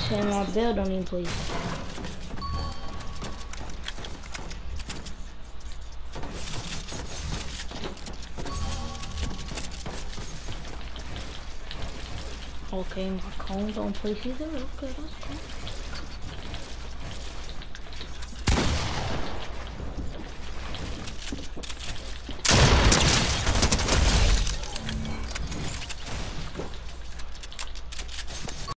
saying my bell don't even play. Okay, my cone don't place either. Okay, that's cool.